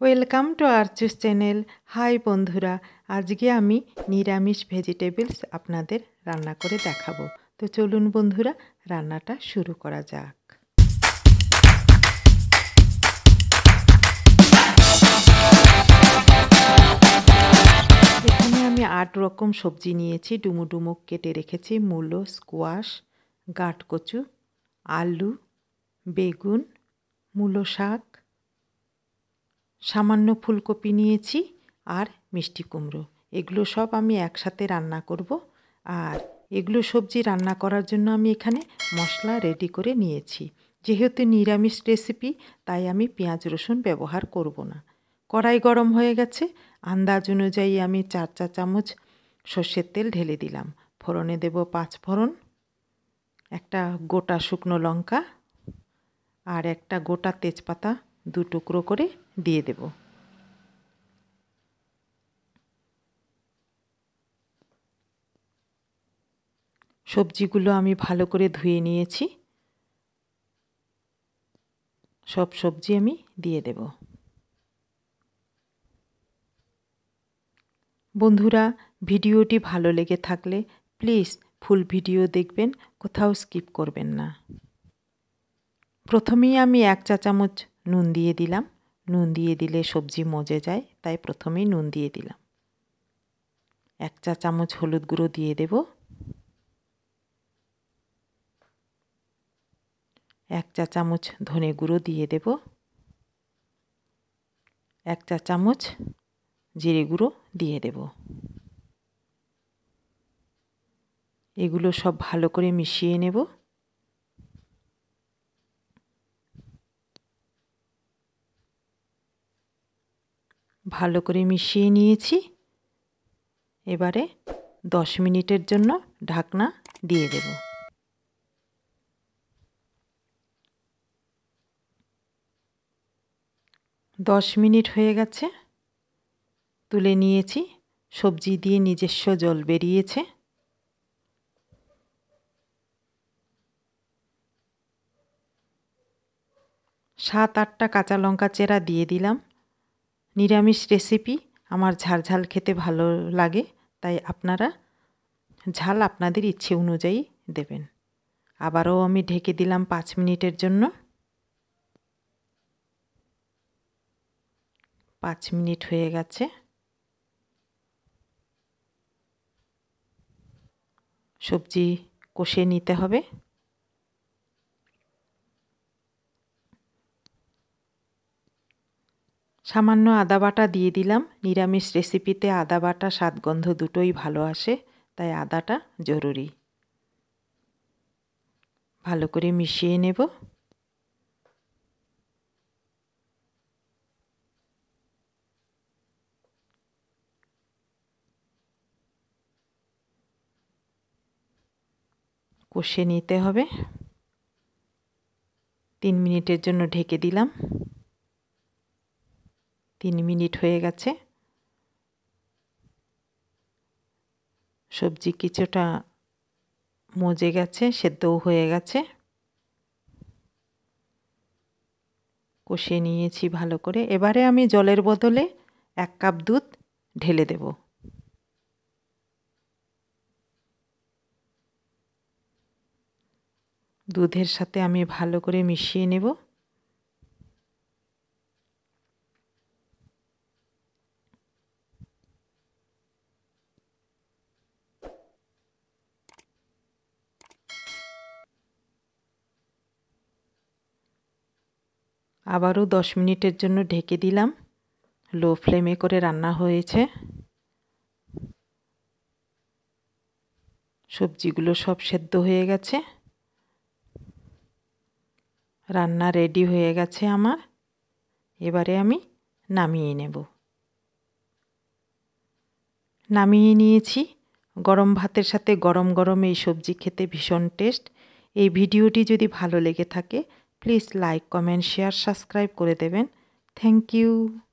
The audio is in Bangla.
ওয়েলকাম টু আরচুস চ্যানেল। হাই বন্ধুরা, আজকে আমি নিরামিষ ভেজিটেবলস আপনাদের রান্না করে দেখাবো। তো চলুন বন্ধুরা, রান্নাটা শুরু করা যাক। এখানে আমি 8 রকম সবজি নিয়েছি। ডুমো ডুমো কেটে রেখেছি। মূলো, স্কোয়াশ, গাঁট কচু, আলু, বেগুন, মূলো শাক, সামান্য ফুলকপি নিয়েছি আর মিষ্টি কুমড়ো। এগুলো সব আমি একসাথে রান্না করব। আর এগুলো সবজি রান্না করার জন্য আমি এখানে মশলা রেডি করে নিয়েছি। যেহেতু নিরামিষ রেসিপি, তাই আমি পেঁয়াজ রসুন ব্যবহার করব না। কড়াই গরম হয়ে গেছে। আন্দাজ অনুযায়ী আমি 4 চা চামচ সর্ষের তেল ঢেলে দিলাম। ফোড়নে দেব 5 ফোড়ন, একটা গোটা শুকনো লঙ্কা আর একটা গোটা তেজপাতা 2 টুকরো করে দিয়ে দেব। সবজিগুলো আমি ভালো করে ধুয়ে নিয়েছি। সব সবজি আমি দিয়ে দেব। বন্ধুরা, ভিডিওটি ভালো লেগে থাকলে প্লিজ ফুল ভিডিও দেখবেন, কোথাও স্কিপ করবেন না। প্রথমেই আমি 1 চা চামচ নুন দিয়ে দিলাম। নুন দিয়ে দিলে সবজি মজে যায়, তাই প্রথমেই নুন দিয়ে দিলাম। 1 চা চামচ হলুদ গুঁড়ো দিয়ে দেব। 1 চা চামচ ধনে গুঁড়ো দিয়ে দেব। 1 চা চামচ জিরে গুঁড়ো দিয়ে দেব। এগুলো সব ভালো করে মিশিয়ে নেব। ভালো করে মিশিয়ে নিয়েছি। এবারে 10 মিনিটের জন্য ঢাকনা দিয়ে দেব। 10 মিনিট হয়ে গেছে, তুলে নিয়েছি। সবজি দিয়ে নিজস্ব জল বেরিয়েছে। সাত আটটা কাঁচা লঙ্কা চেরা দিয়ে দিলাম। নিরামিষ রেসিপি, আমার ঝাল খেতে ভালো লাগে, তাই আপনারা ঝাল আপনাদের ইচ্ছে অনুযায়ী দেবেন। আবারও আমি ঢেকে দিলাম 5 মিনিটের জন্য। 5 মিনিট হয়ে গেছে। সবজি কষে নিতে হবে। সামান্য আদা বাটা দিয়ে দিলাম। নিরামিষ রেসিপিতে আদা বাটা স্বাদ গন্ধ দুটোই ভালো আসে, তাই আদাটা জরুরি। ভালো করে মিশিয়ে নেব। কষে নিতে হবে। 3 মিনিটের জন্য ঢেকে দিলাম। 3 মিনিট হয়ে গেছে। সবজি কিছুটা মজে গেছে, সেদ্ধও হয়ে গেছে। কষে নিয়েছি ভালো করে। এবারে আমি জলের বদলে 1 কাপ দুধ ঢেলে দেব। দুধের সাথে আমি ভালো করে মিশিয়ে নেব। আবারও 10 মিনিটের জন্য ঢেকে দিলাম। লো ফ্লেমে করে রান্না হয়েছে। সবজিগুলো সব সেদ্ধ হয়ে গেছে। রান্না রেডি হয়ে গেছে আমার। এবারে আমি নামিয়ে নেব। নামিয়ে নিয়েছি। গরম ভাতের সাথে গরম গরম এই সবজি খেতে ভীষণ টেস্ট। এই ভিডিওটি যদি ভালো লেগে থাকে please like, comment, share, subscribe করে দেবেন। Thank you.